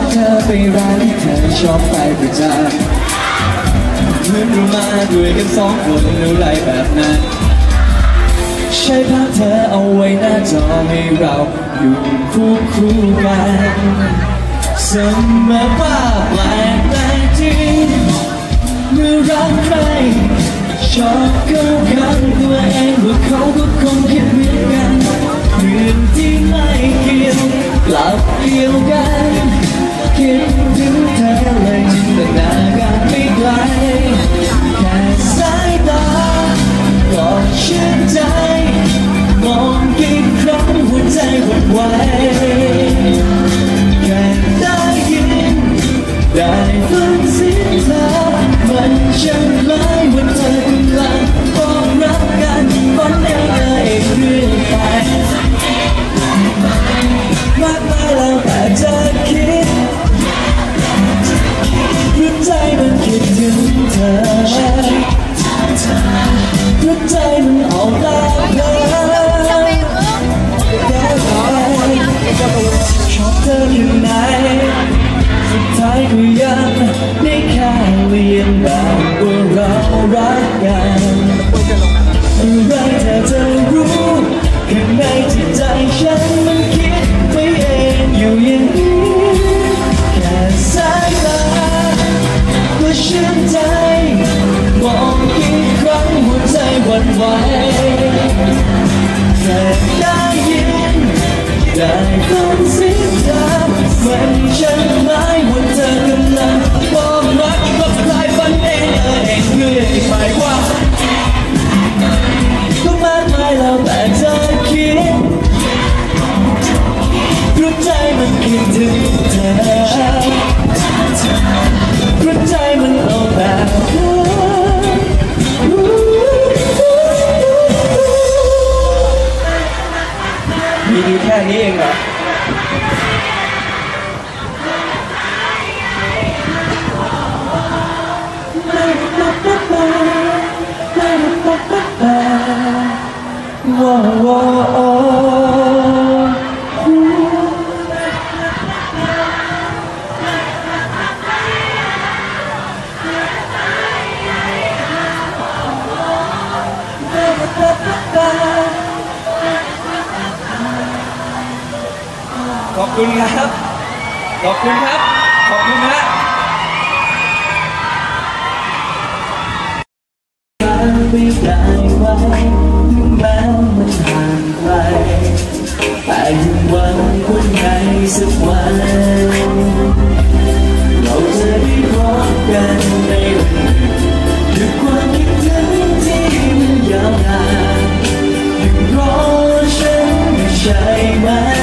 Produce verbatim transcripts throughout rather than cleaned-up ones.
เธอไปร้านที่เธอชอบไปประจำเหมือนเรามาด้วยกันสองคนอะไรแบบนั้นใช้ภาพเธอเอาไว้หน้าจอให้เราอยู่คู่คู่กันเสมอว่าแปลกแต่จริงเมื่อรักใครชอบเข้าข้างตัวเองว่าเขาก็คงคิดเหมือนกันเรื่องที่ไม่เกี่ยวกลับเกี่ยวกันคิดถึงเธอเลยจินตนาการไม่ไกลแค่สายตาก็ชื่นใจมองกี่ครั้งหัวใจหวั่นไหวแค่ได้ยินได้ฟังเสียงเธอมันช่างคล้ายว่าเธอกำลังบอกรักกันฝันเองเองเรื่อยไปมากมายแล้วแต่จะคิดหัวใจมันคิดถึงเธอหัวใจมันออกตามเธอชอบเธออยู่ไหนสุดท้ายก็ยังได้แค่เรียนแบบว่าเรารักกันอะไรเธอจะรู้ข้างในจิตใจฉันมันคิดไปเองอยู่อย่างนี้แค่สายตาก็ชื่นใจมองกี่ครั้งหัวใจหวั่นไหวแค่ได้ยินได้ฟังเสียงเธอมันช่างหมายว่าเธอกำลังบอกรักกับใครฝันเองเออเองเรื่อยไปว่าก็มากมายแล้วแต่เธอคิดหัวใจมันคิดถึงเธอหัวใจมันเอาแบบเธอมีดีแค่นี้เองเหรอว้าวว้าวขอบคุณครับ ขอบคุณครับ ขอบคุณฮะไม่ได้ไว้ถึงแม้มันห่างไกลแต่ยังหวังว่าในสักวันเราจะได้พบกันในวันหนึ่งด้วยความคิดถึงที่มันยาวนานยังรอฉันไม่ใช่ไหม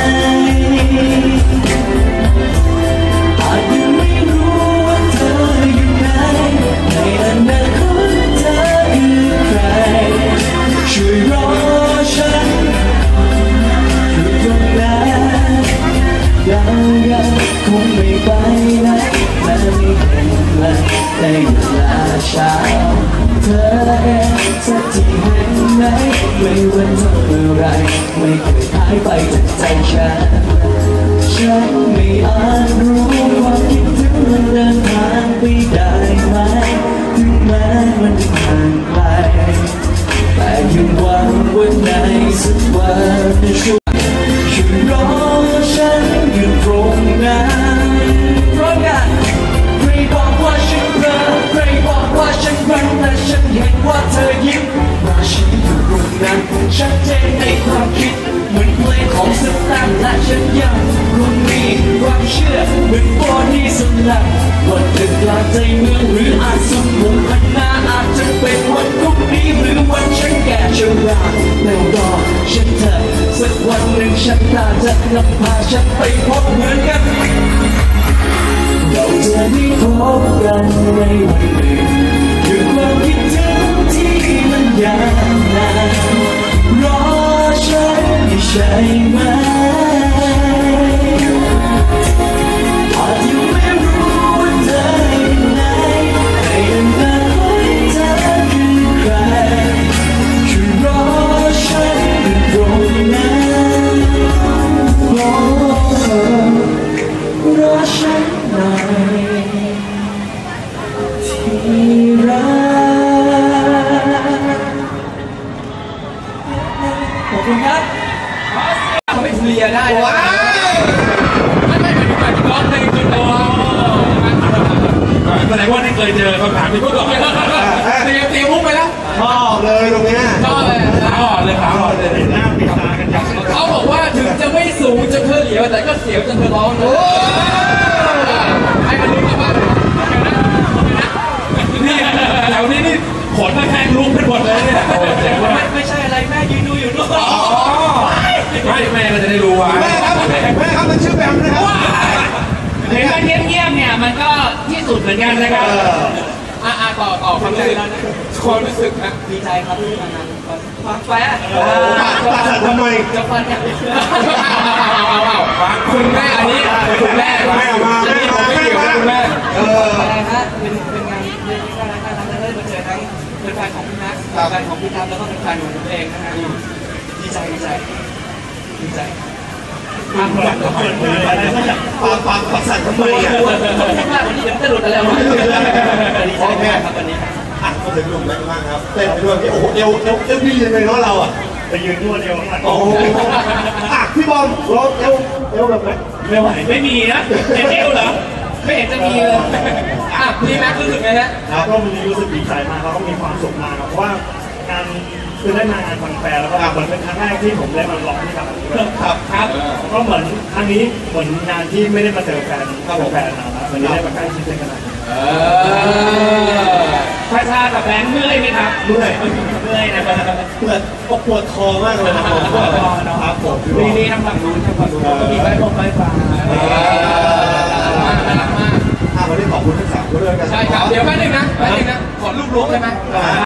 อาจยังไม่รู้ว่าเธออยู่ไหนในอนาคตเธอคือใครช่วยรอฉันอยู่ตรงนั้นเรายังคงไม่ไปไหนแม้ไม่เห็นเลยในเวลาเช้าเธอเองสักทีเห็นไหมไม่ว่าทำอะไรไม่เคยหายไปจากใจฉันฉันไม่อาจรู้ความคิดถึงมันเดินทางไปได้ไหมถึงแม้มันห่างไกลแต่ยังหวังว่าในสักวันช่วยช่วยรอฉันอยู่ตรงนั้นเพราะงั้นใครบอกว่าฉันรักใครบอกว่าฉันรักแต่ฉันเห็นว่าเธอยิ้มว่าฉันอยู่ตรงนั้นชัดเจนในความคิดเหมือนเพลงของสตาร์และฉันยังคงมีความเชื่อเหมือนบอดี้สลับวันเดินกลางใจเมืองหรืออาจสุดมุมพันนาอาจจะเป็นวันพรุ่งนี้หรือวันฉันแก่ชราแล้วรอฉันเธอสักวันหนึ่งฉันน่าจะนำพาฉันไปพบเหมือนกันเราจะได้พบกันในวันหนึ่งด้วยความคิดถึงที่มันยาวนานรอฉันไม่ใช่ไหมอาจยังไม่รู้ว่าเธออยู่ไหนในอนาคตเธอคือใครช่วยรอฉันอยู่ตรงนั้นรอฉันหน่อยที่รักขอบคุณครับเขาไม่เคลียร์ได้ว้าวไม่ไม่ไม่ไม่ร้องเพลงจนโตแสดงว่าที่เคยเจอคำถามที่พูดก่อนเตรียมเตรียมมุกไปแล้วชอบเลยตรงนี้ชอบเลยขาอ่อนเลยขาอ่อนเลยหน้าปิดตากันจังเขาบอกว่าถึงจะไม่สูงจนเธอเหลียวแต่ก็เสียวจนเธอร้องเลยให้มันรู้กันว่านี่แถวนี้นี่ขนตะแคงลุกเป็นหมดเลยเนี่ยไม่ไม่ใช่อะไรแม่ยืนดูอยู่ด้วยไม่แม่ก็จะได้รู้ว่าแม่ครับแม่ครับมันชื่อแบมนะครับเห็นมันเงียบๆเนี่ยมันก็ที่สุดเหมือนกันนะครับอ่าต่อต่อความรู้สึกความรู้สึกนะดีใจครับที่มางานฟังแฟร์ปากสั่นทำไมจะฟันเนี่ยเอาเอาเอาคุณแม่อันนี้คุณแม่แม่มาแม่มาแม่มาคุณแม่เอออะไรฮะเป็นเป็นงานเรื่องน่ารักน่ารักแล้วได้มาเจอทั้งเป็นแฟนของพี่นัทแฟนของพี่ทัพแล้วก็เป็นแฟนของผมเองนะฮะดีใจดีใจดีใจปากสั่นทำไมปากปากปากสั่นทำไมอ่ะมากวันนี้เดี๋ยวจะหลุดอะไรวะดีใจแม่ครับวันนี้อ่ะมาถึงหนุ่มแม็กซ์บ้างครับเต้นไปด้วยโอ้โหเอวเอวเอวพี่ยังไงเนาะเราอ่ะไปยืนนวดเอวข้างหลังโอ้โหอ่ะพี่บอลร้องเอวเอวแบบไหนไม่ไหวไม่มีนะเห็นเอวเหรอไม่เห็นจะมีเลยอ่ะพี่แม็กซ์รู้สึกไงฮะก็มันรู้สึกดีใจมากแล้วก็มีความสุขมากเพราะว่าการคือได้มางานฟังแฟร์แล้วก็เหมือนเป็นครั้งแรกที่ผมได้มาร้องที่ทำครับครับก็เหมือนครั้งนี้เหมือนงานที่ไม่ได้มาเจอแฟนกับแฟนนะวันนี้ได้มาใกล้ชิดกันขนาดนี้พระชากับแบงค์เมื่อยไหมครับเมื่อยเมื่อยนะครับปวดปวดคอมากเลยนะผมปวดคอนะครับผมนี่นี่ทำฝั่งนู้นทำฝั่งนู้นก็มีใบพงใบฟ้าน่ารักมากวันนี้ขอบคุณทั้งสามคนด้วยกันใช่ครับเดี๋ยวแป๊บนึงนะแป๊บนึงนะขอรูปรวมได้ไหม